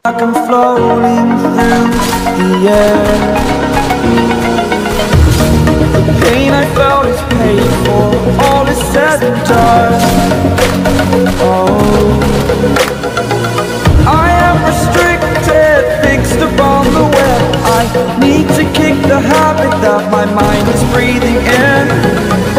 like I'm floating through the air. The pain I felt is paid for, all is said and done. Oh, I am restricted, fixed upon the web. I need to kick the habit that my mind is breathing in.